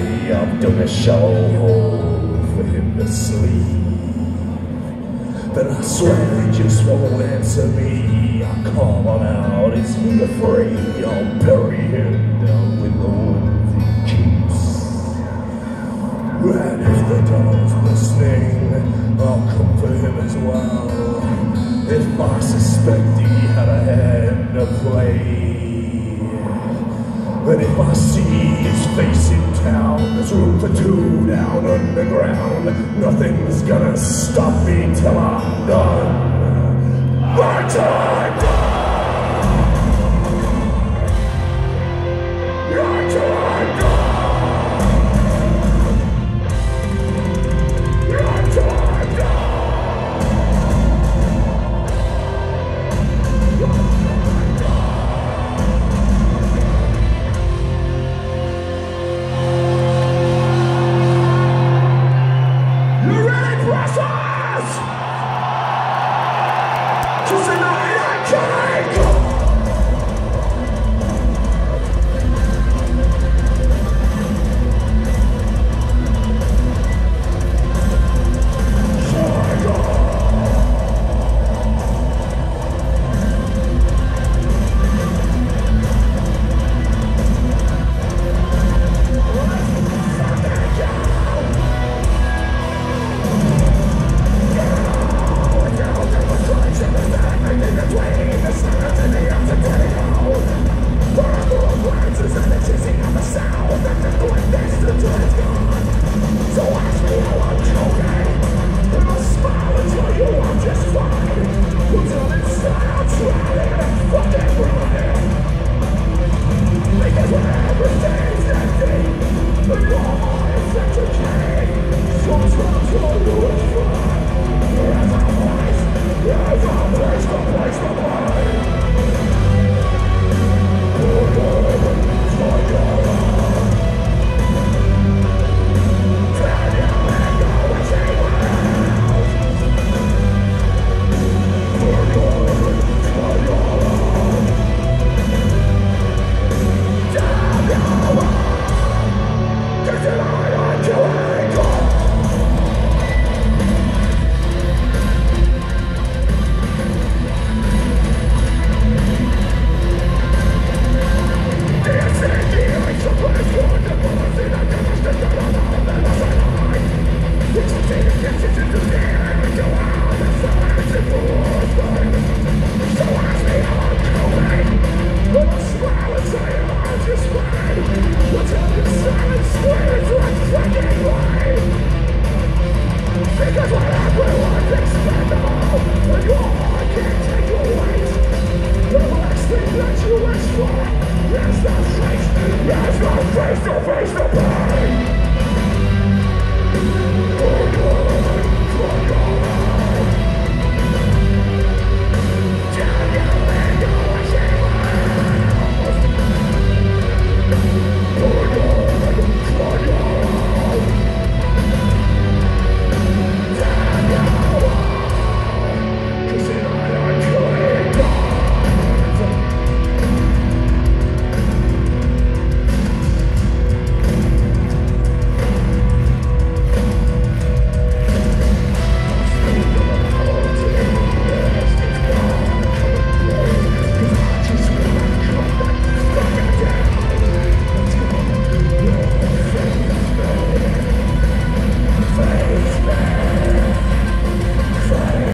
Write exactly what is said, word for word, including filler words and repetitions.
way I've dug a shallow hole for him to sleep. But I swear he just won't answer me. I call him out, is he afraid? I'll bury him down with the wounds he keeps. And if the dog's listening, I'll comfort him as well. If I suspect he had a hand to play, and if I see his face in town, there's room for two down underground. Nothing's gonna stop me till I'm done. My time!